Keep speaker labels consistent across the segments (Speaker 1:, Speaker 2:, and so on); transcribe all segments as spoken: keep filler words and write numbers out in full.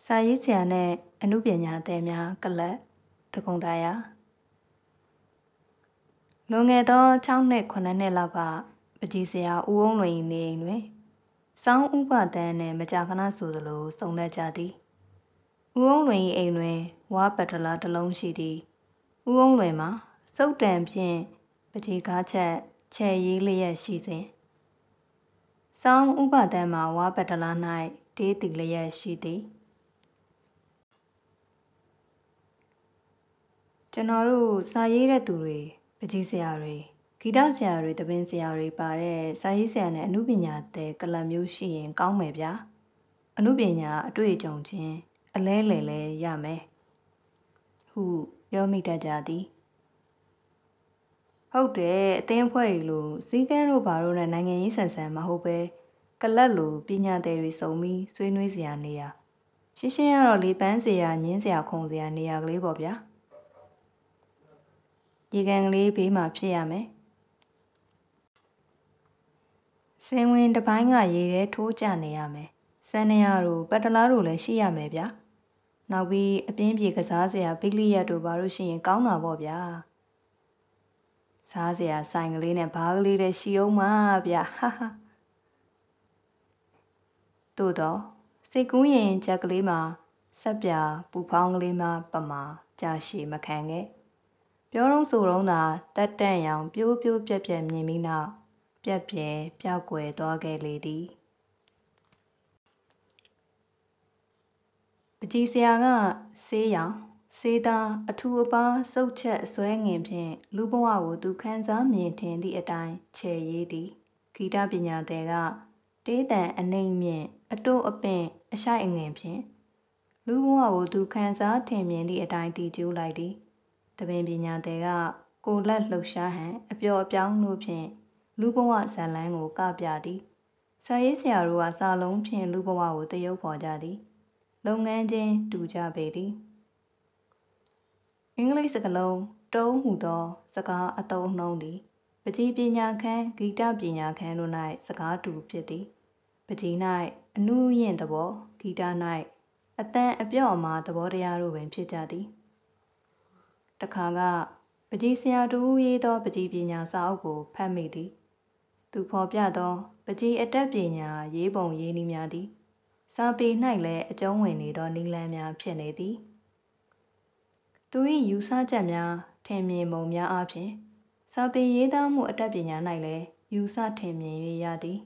Speaker 1: စာရေးဆရာနဲ့အမှုပညာသည်များကလပ်တကုံတရာလွန်ခဲ့သော၆နှစ်ခုနှစ်လောက်ကပကြီးဆရာဦးအုံးလွင်နေအိမ်တွင်စောင်းဥပဒန်းနှင့်မကြာခဏဆိုသလိုစုံလက်ကြသည်ဦးအုံးလွင်အိမ်တွင်ဝါပတလာတစ်လုံးရှိသည်ဦးအုံးလွင်မှာစုတ်တံဖြင့်ပကြီးကားချက်ချဲရေးလျက်ရှိစဉ်စောင်းဥပဒန်းမှာဝါပတလာ၌တေးတီလျက်ရှိသည်ကျွန်တော်တို့စာရေးတဲ့သူတွေပကြီးဆရာတွေဂီတဆရာတွေတပင်းဆရာတွေပါတဲ့စာရေးဆရာနဲ့အမှုပညာတဲ့ကလပ်မျိုးရှိရင်ကောင်းမယ်ဗျာအမှုပညာအတွေ့အကြုံချင်းအလဲလဲလဲရမယ်ဟုပြောမိတတ်ကြသည်ဟုတ်တယ်အသင်းအဖွဲ့ကြီးလို့စည်းကမ်းတို့ဘာလို့နဲ့နိုင်ငံရေးဆန်ဆန်မဟုတ်ပဲကလပ်လိုပညာသည်တွေစုံပြီးဆွေးနွေးစရာနေရရှင်းရှင်းရတော့လေပန်းစရာညင်းစရာခုံစရာနေရကလေးပေါ့ဗျာရေကန်ကလေးဘေးမှာဖြစ်ရမယ်စင်ဝင်တစ်ပိုင်းကရေထဲထိုးကျနေရမယ်စံနေရတို့ပတလားတို့လည်းရှိရမယ်ဗျာနောက်ပြီးအပြင်းပြေကစားစရာဘိကလိရက်တို့ဘာလို့ရှိရင်ကောင်းတာပေါ့ဗျာစားစရာဆိုင်ကလေးနဲ့ဘားကလေးလည်းရှိအောင်ပါဗျာဟာဟာတို့တော့စိတ်ကူးရင်ချက်ကလေးမှာဆက်ပြပူဖောင်းကလေးမှာပမာကြာရှည်မခံခဲ့ပြောတော့ဆိုတော့သာတက်တန့်ရောင်ပြိုးပြိုးပြက်ပြက်မြင်ပြီးနောက်ပြက်ပြဲပျောက်ကွယ်သွားခဲ့လေသည်ပကြီးဆရာကဆေးရောင်ဆေးသားအထူအပါစုပ်ချက်ဆွဲငင်ဖြင့်လူဘဝကိုသူခန်းစားမြင်ထင်သည့်အတိုင်းချဲရေးသည်ဂီတပညာသည်ကတေးတန်အနှိမ့်မြင့်အတုအပင့်အရှိုက်အငင်ဖြင့်လူဘဝကိုသူခန်းစားထင်မြင်သည့်အတိုင်းတည်ကျူးလိုက်သည်တပင်ပညာသည်ကကိုလက်လှုပ်ရှားဟန်အပျော်အပြောင်းတို့ဖြင့်လူဘဝဇာလန်းကိုကပြသည်စာရေးဆရာတို့ကစာလုံးဖြင့်လူဘဝကိုတရုပ်ဖော်ကြသည်လုပ်ငန်းချင်းတူကြပေသည်အင်္ဂလိပ်စကားလုံးတုံးဟူသောစကားအသုံးအနှုန်းသည်ပကြီးပညာခန်းဂီတပညာခန်းတို့၌စကားတူဖြစ်သည်ပကြီး၌အနုယင့်သဘောဂီတ၌အတန်အပြော့အမာသဘောတရားတို့ပင်ဖြစ်ကြသည်တခါကပကြီးဆရာတို့ရေးသောပကြီးပညာစာအုပ်ကိုဖတ်မိသည်သူဖော်ပြသောပကြီးအတတ်ပညာရေးပုံရေးနည်းများသည်စာပေ၌လည်းအကျုံးဝင်နေသောနည်းလမ်းများဖြစ်နေသည်သူ၏ယူဆချက်များထင်မြင်ပုံများအပြင်စာပေရေးသားမှုအတတ်ပညာ၌လည်းယူဆထင်မြင်၍ရသည်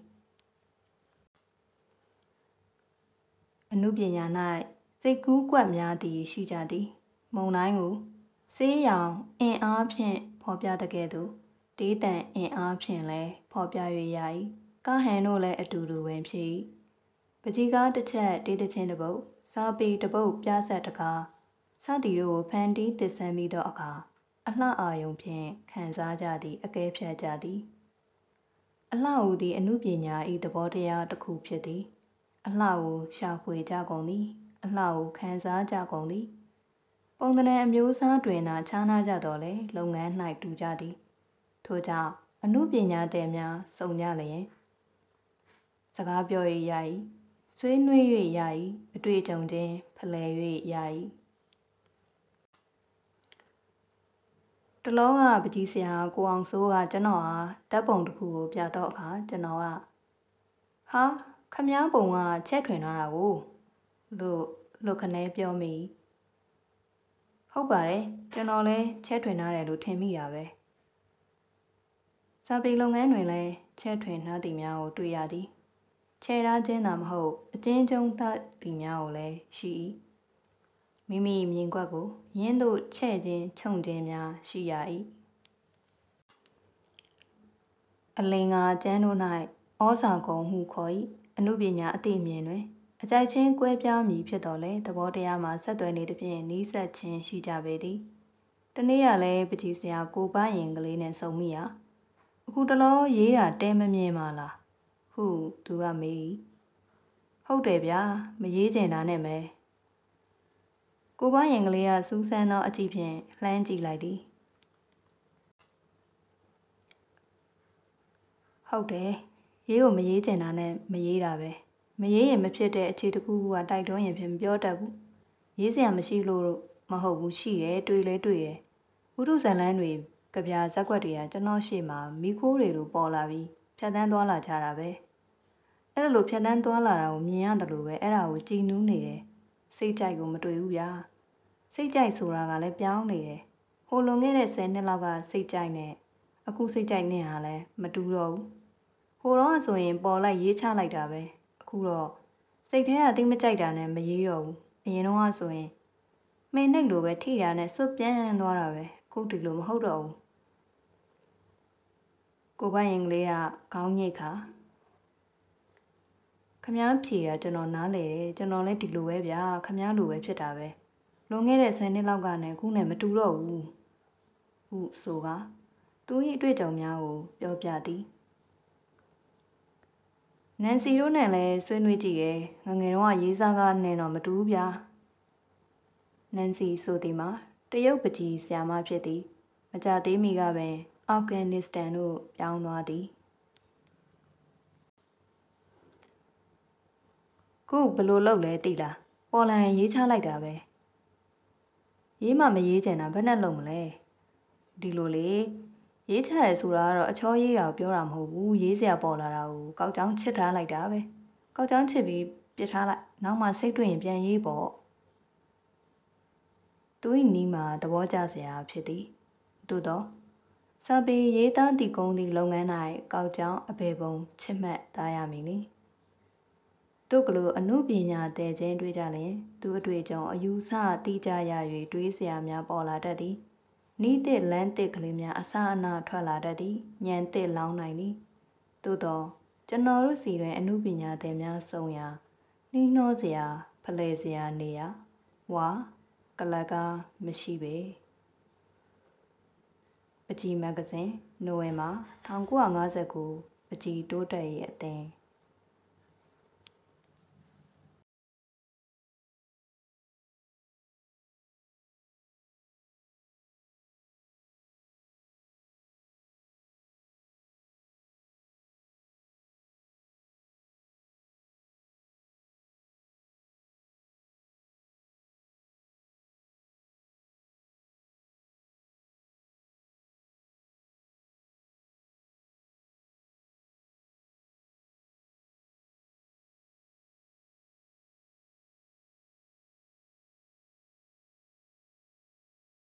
Speaker 1: အနုပညာ၌စိတ်ကူးကွက်များသည်ရှိကြသည်မုံတိုင်းကိုဆေးရောင်အင်အားဖြင့်ဖော်ပြတဲ့ကဲ့သို့ဒေးတန်အင်အားဖြင့်လည်းဖော်ပြ၍ရ၏ကားဟန်တို့လည်းအတူတူပင်ဖြစ်၏ပကြီးကားတစ်ချက်ဒေးသချင်းတစ်ပုဒ်စာပေတစ်ပုဒ်ပြဆက်တကားစသည်တို့ကိုဖန်တီးသစ်ဆန်းပြီးသောအခါအလှအာယုံဖြင့်ခံစားကြသည်အကဲဖြတ်ကြသည်အလှဟူသည်အနုပညာ၏သဘောတရားတစ်ခုဖြစ်သည်အလှကိုရှာဖွေကြကုန်သည်အလှကိုခံစားကြကုန်သည်ပုံသဏ္ဍာန်အမျိုးအစားတွင်သာခြားနားကြတော့လေလုပ်ငန်း၌တူကြသည်ထို့ကြောင့်အနုပညာသည်များစုံကြလျင်စကားပြော၍ရ၏ဆွေးနွေး၍ရ၏အတွေ့အကြုံချင်းဖလှယ်၍ရ၏တလောကပကြီးဆရာကိုအောင်စိုးကကျွန်တော်အားဓာတ်ပုံတစ်ခုကိုပြတော့အခါကျွန်တော်ကဟာခမည်းပုံကချက်ထွင်ထားတာကိုလို့လို့ခနဲပြောမိဟုတ်ပါတယ်ကျွန်တော်လည်းချက်ထွင်ထားတယ်လို့ထင်မိတာပဲစာပေလုပ်ငန်းတွင်လည်းချက်ထွင်ထားသည်များကိုတွေ့ရသည်ချဲထားခြင်းသာမဟုတ်အကျဉ်းချုံထားသည်များကိုလည်းရှိ၏မိမိမြင်ကွက်ကိုရင်းတို့ချဲ့ခြင်းခြုံခြင်းများရှိရ၏အလင်္ကာကျမ်းတို့၌ဩဇာကုံဟုခေါ်၏အနုပညာအသိမြင်တွင်အကြိုက်ချင်းကွဲပြားမည်ဖြစ်တော်လဲသဘောတရားမှာဆက်သွယ်နေသဖြင့်နီးစပ်ခြင်းရှိကြပေသည်တနေ့ကလည်းပကြီးဆရာကိုပန်းရင်ကလေးနဲ့ဆုံမိရာအခုတလောရေးတာတဲမမြင်ပါလားဟုသူကမေးဟုတ်တယ်ဗျာမရေးကျင်တာနဲ့ပဲကိုပန်းရင်ကလေးကစူးစမ်းသောအကြည့်ဖြင့်လှမ်းကြည့်လိုက်သည်ဟုတ်တယ်ရေးကိုမရေးကျင်တာနဲ့မရေးတာပဲမရေးရင်မဖြစ်တဲ့အခြေတစ်ခုခုကတိုက်တွန်းရင်ဖြစ်မပြောတတ်ဘူးရေးစရာမရှိလို့မဟုတ်ဘူးရှိတယ်တွေ့လဲတွေ့တယ်ဥဒုဇလန်းတွေကြပြဇက်ကွက်တွေကကျွန်တော်ရှေ့မှာမိခိုးတွေလိုပေါ်လာပြီးဖြတ်တန်းသွားလာကြတာပဲအဲ့လိုဖြတ်တန်းသွားလာတာကိုမြင်ရတယ်လို့ပဲအဲ့ဒါကိုကြည်နူးနေတယ်စိတ်ကြိုက်ကိုမတွေ့ဘူးဗျာစိတ်ကြိုက်ဆိုတာကလည်းပြောင်းနေတယ်ဟိုလွန်ခဲ့တဲ့ဆယ်နှစ်လောက်ကစိတ်ကြိုက်နဲ့အခုစိတ်ကြိုက်နဲ့ဟာလည်းမတူတော့ဘူးဟိုတော့ဆိုရင်ပေါ်လိုက်ရေးချလိုက်တာပဲအခုတော့စိတ်ထဲကတိတ်မကြိုက်တာနဲ့မရေးတော့ဘူးအရင်တော့ဆိုရင်မိန်နှိတ်လိုပဲထိတာနဲ့စွတ်ပြန်သွားတာပဲအခုဒီလိုမဟုတ်တော့ဘူးကိုပိုင်ရင်ကလေးကခေါင်းညိတ်ခါခမားဖြေတာကျွန်တော်နားလေတယ်ကျွန်တော်လည်းဒီလိုပဲဗျာခမားလိုပဲဖြစ်တာပဲလွန်ခဲ့တဲ့ဆယ်နှစ်လောက်ကနဲ့ခုနဲ့မတူတော့ဘူးဟုဆိုကသူ၏အတွေ့အကြုံများကိုပြောပြသည်နန်စီတို့နဲ့လည်းဆွေးနွေးကြည့်ရဲ့ငငယ်တော့ရေးစားကနဲ့တော့မတူဘူးဗျာနန်စီဆိုသည်မှာတရုတ်ပကြီးဆရာမဖြစ်သည်မကြသေးမီကပင်အာဖဂန်နစ္စတန်သို့ပြောင်းသွားသည်ခုဘလို့လုပ်လဲသိလားပေါ်လန်ရေးချလိုက်တာပဲရေးမှမရေးချင်တာဘယ်နဲ့လုပ်မလဲဒီလိုလေရေးချရဲဆိုတာကတော့အချောရေးတာကိုပြောတာမဟုတ်ဘူးရေးစရာပေါ်လာတာကိုကောက်ချောင်းချစ်ထားလိုက်တာပဲကောက်ချောင်းချစ်ပြီးပြစ်ထားလိုက်နောက်မှစိတ်တွေ့ရင်ပြန်ရေးပေါ့သူ၏နီးမှာသဘောကျစရာဖြစ်သည်သို့တော့စာပေရေးသားတည်ကုန်းသည့်လုပ်ငန်း၌ကောက်ချောင်းအပေပုံချစ်မှတ်သားရမည်နိတို့ကလေးအမှုပညာတဲ့ခြင်းတွေ့ကြလျင်သူအတွေ့အကြုံအယူဆတိကျရ၍တွေးစရာများပေါ်လာတတ်သည်နီးတဲ့လမ်းတစ်ကလေးများအစအနထွက်လာတတ်သည်ညံတစ်လောင်းနိုင်သည်သို့တော့ကျွန်တော်တို့စီတွင်အမှုပညာသည်များစုံရာနှီးနှောစရာဖလှယ်စရာနေရာဝါကလကားမရှိပေပကြီးမဂ္ဂဇင်းနိုဝင်ဘာ၁၉၅၉ပကြီးတိုးတက်ရေးအသင်း